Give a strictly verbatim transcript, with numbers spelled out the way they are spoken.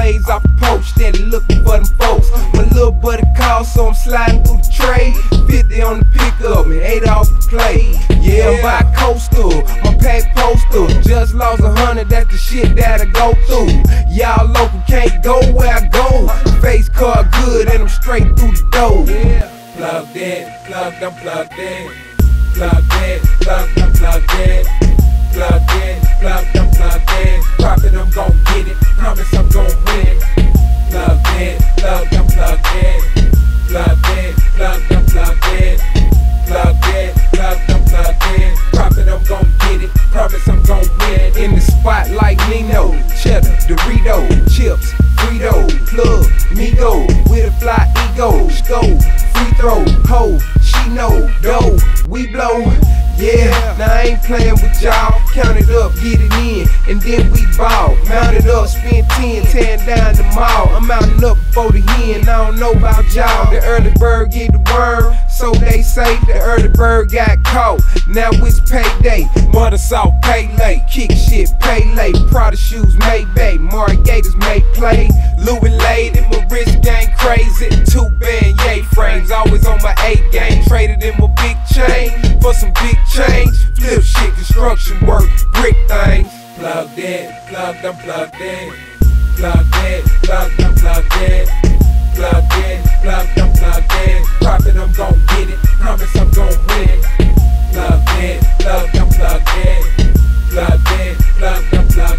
blaze off the post, steady looking for them folks. My little buddy called, so I'm sliding through the tray. fifty on the pickup and eight off the plate. Yeah, I'm by coastal, my pack postal. Just lost a hundred, that's the shit that I go through. Y'all local can't go where I go. Face card good and I'm straight through the door. Yeah. Plugged in, plugged, I'm plugged in. Plugged in, plugged, I'm plugged in. Plugged in, plugged, I'm plugged in. Profit, I'm gon' get it. Promise I'm gon' win. Plugged in, plugged, I'm plugged in. Plugged in, plugged, I'm plugged in. Plugged in, plugged, I'm plugged in. Profit, I'm gon' get it. Promise I'm gon' win. In the spot like Nino, cheddar, Dorito, chips, Frito, plug, Migo, with a fly ego, scope, free throw, ho, she know, dough, we blow. Yeah, now I ain't playing with y'all. Count it up, get it in, and then we ball. Mount it up, spend ten, tearing down the mall. I'm mounting up before the hen, I don't know about y'all. The early bird get the worm, so they say. The early bird got caught, now it's payday. Mother soft, pay late, kick shit, pay late. Prada shoes, Maybach, Mari Gators make play. Louis laid in my wrist gang crazy. Two band yay frames, always on my A game. Traded in my big chain for some big change. Flip shit, construction work, brick things. Plugged in, plugged, I'm plugged in. Plugged in, plugged, I'm plugged in. Plugged in, plugged, I'm plugged in. Profit, I'm gon' get it. Promise I'm gon' win. Plugged in, plugged, I'm plugged in. Plugged in, plugged, I'm plugged in.